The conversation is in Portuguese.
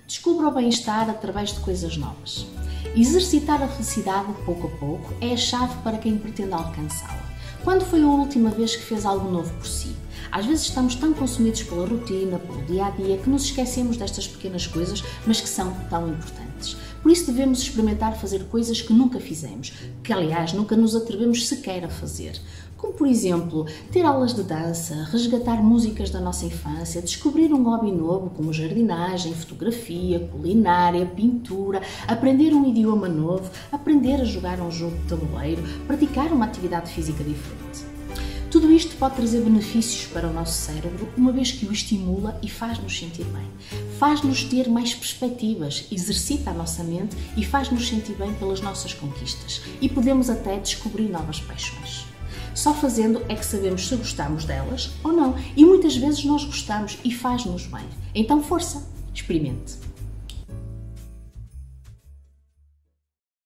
Descubra o bem-estar através de coisas novas. Exercitar a felicidade pouco a pouco é a chave para quem pretende alcançá-la. Quando foi a última vez que fez algo novo por si? Às vezes estamos tão consumidos pela rotina, pelo dia-a-dia, que nos esquecemos destas pequenas coisas, mas que são tão importantes. Por isso devemos experimentar fazer coisas que nunca fizemos, que aliás nunca nos atrevemos sequer a fazer. Como por exemplo, ter aulas de dança, resgatar músicas da nossa infância, descobrir um hobby novo como jardinagem, fotografia, culinária, pintura, aprender um idioma novo, aprender a jogar um jogo de tabuleiro, praticar uma atividade física diferente. Tudo isto pode trazer benefícios para o nosso cérebro, uma vez que o estimula e faz-nos sentir bem. Faz-nos ter mais perspectivas, exercita a nossa mente e faz-nos sentir bem pelas nossas conquistas. E podemos até descobrir novas paixões. Só fazendo é que sabemos se gostamos delas ou não. E muitas vezes nós gostamos e faz-nos bem. Então força, experimente!